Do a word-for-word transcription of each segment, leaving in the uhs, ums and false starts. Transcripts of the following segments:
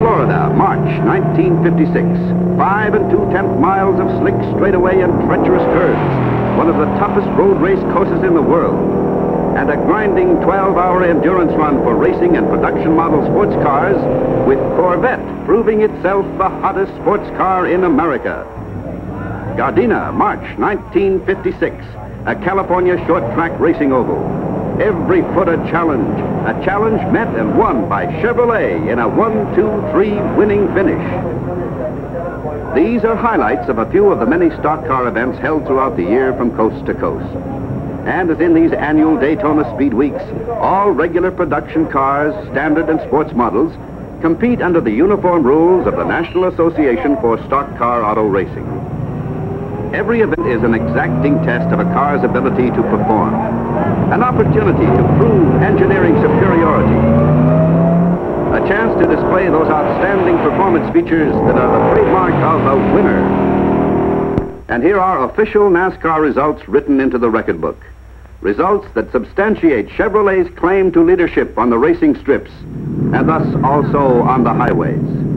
Florida, March nineteen fifty-six. Five and two-tenth miles of slick straightaway and treacherous curves. One of the toughest road race courses in the world. And a grinding twelve-hour endurance run for racing and production model sports cars, with Corvette proving itself the hottest sports car in America. Gardena, March nineteen fifty-six. A California short-track racing oval. Every foot a challenge. A challenge met and won by Chevrolet in a one two three winning finish. These are highlights of a few of the many stock car events held throughout the year from coast to coast. And as in these annual Daytona Speed Weeks, all regular production cars, standard and sports models, compete under the uniform rules of the National Association for Stock Car Auto Racing. Every event is an exacting test of a car's ability to perform, an opportunity to prove engineering superiority, a chance to display those outstanding performance features that are the trademark of a winner. And here are official NASCAR results written into the record book. Results that substantiate Chevrolet's claim to leadership on the racing strips, and thus also on the highways.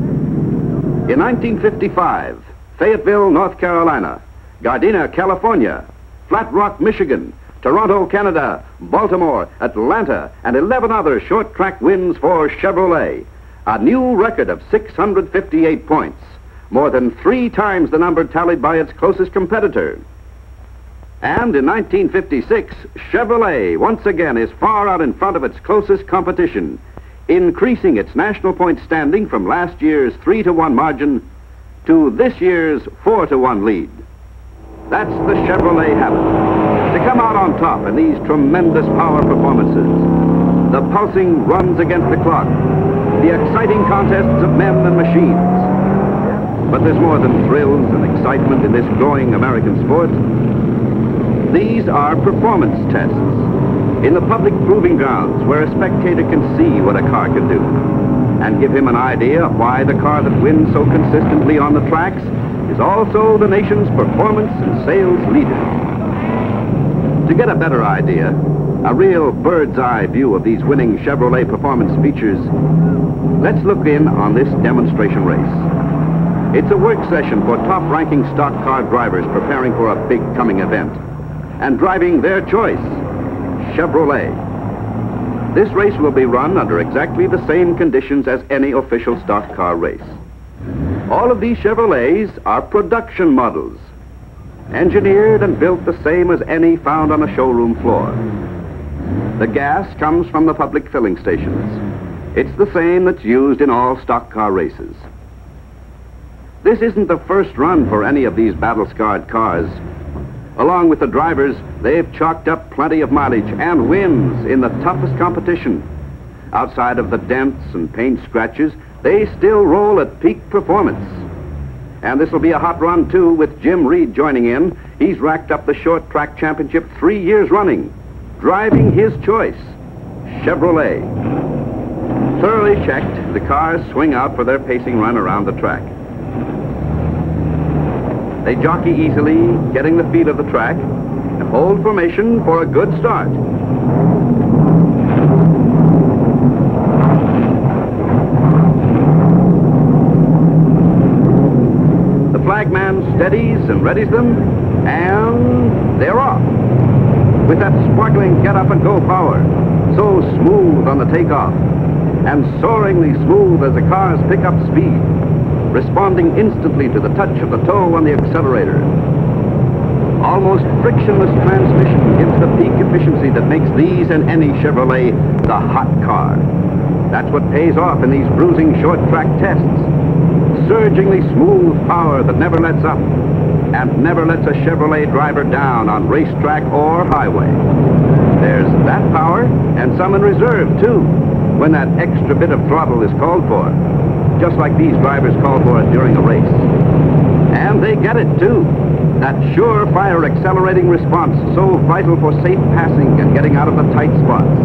In nineteen fifty-five, Fayetteville, North Carolina, Gardena, California, Flat Rock, Michigan, Toronto, Canada, Baltimore, Atlanta, and eleven other short-track wins for Chevrolet. A new record of six hundred fifty-eight points. More than three times the number tallied by its closest competitor. And in nineteen fifty-six, Chevrolet once again is far out in front of its closest competition, increasing its national point standing from last year's three to one margin to this year's four to one lead. That's the Chevrolet habit, to come out on top in these tremendous power performances. The pulsing runs against the clock, the exciting contests of men and machines. But there's more than thrills and excitement in this growing American sport. These are performance tests in the public proving grounds where a spectator can see what a car can do and give him an idea of why the car that wins so consistently on the tracks is also the nation's performance and sales leader. To get a better idea, a real bird's eye view of these winning Chevrolet performance features, let's look in on this demonstration race. It's a work session for top-ranking stock car drivers preparing for a big coming event and driving their choice, Chevrolet. This race will be run under exactly the same conditions as any official stock car race. All of these Chevrolets are production models, engineered and built the same as any found on a showroom floor. The gas comes from the public filling stations. It's the same that's used in all stock car races. This isn't the first run for any of these battle-scarred cars. Along with the drivers, they've chalked up plenty of mileage and wins in the toughest competition. Outside of the dents and paint scratches, they still roll at peak performance. And this will be a hot run, too, with Jim Reed joining in. He's racked up the short track championship three years running, driving his choice, Chevrolet. Thoroughly checked, the cars swing out for their pacing run around the track. They jockey easily, getting the feel of the track, and hold formation for a good start. The flagman steadies and readies them, and they're off. With that sparkling get-up-and-go power, so smooth on the takeoff, and soaringly smooth as the cars pick up speed, responding instantly to the touch of the toe on the accelerator. Almost frictionless transmission gives the peak efficiency that makes these and any Chevrolet the hot car. That's what pays off in these bruising short-track tests. Surgingly smooth power that never lets up and never lets a Chevrolet driver down on racetrack or highway. There's that power and some in reserve, too, when that extra bit of throttle is called for, just like these drivers call for it during a race. And they get it, too. That surefire accelerating response, so vital for safe passing and getting out of the tight spots.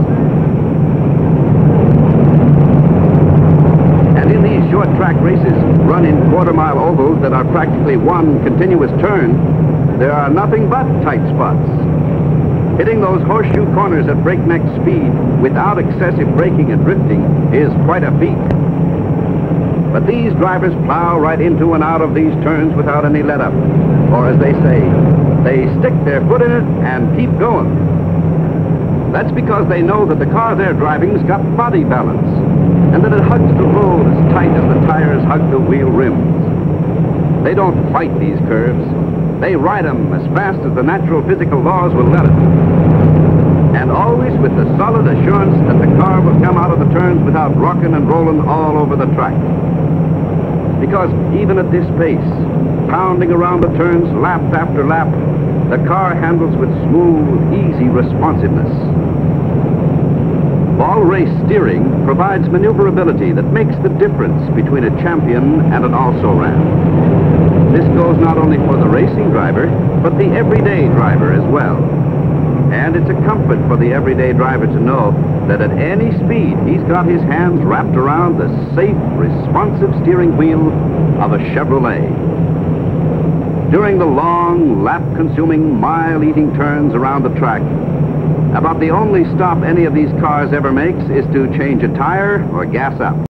And in these short track races, run in quarter-mile ovals that are practically one continuous turn, there are nothing but tight spots. Hitting those horseshoe corners at breakneck speed without excessive braking and drifting is quite a feat. But these drivers plow right into and out of these turns without any let-up. Or as they say, they stick their foot in it and keep going. That's because they know that the car they're driving's got body balance, and that it hugs the road as tight as the tires hug the wheel rims. They don't fight these curves. They ride them as fast as the natural physical laws will let it. And always with the solid assurance that the car will come out of the turns without rocking and rolling all over the track. Because even at this pace, pounding around the turns lap after lap, the car handles with smooth, easy responsiveness. Ball race steering provides maneuverability that makes the difference between a champion and an also-ran. This goes not only for the racing driver, but the everyday driver as well. And it's a comfort for the everyday driver to know that at any speed, he's got his hands wrapped around the safe, responsive steering wheel of a Chevrolet. During the long, lap-consuming, mile-eating turns around the track, about the only stop any of these cars ever makes is to change a tire or gas up.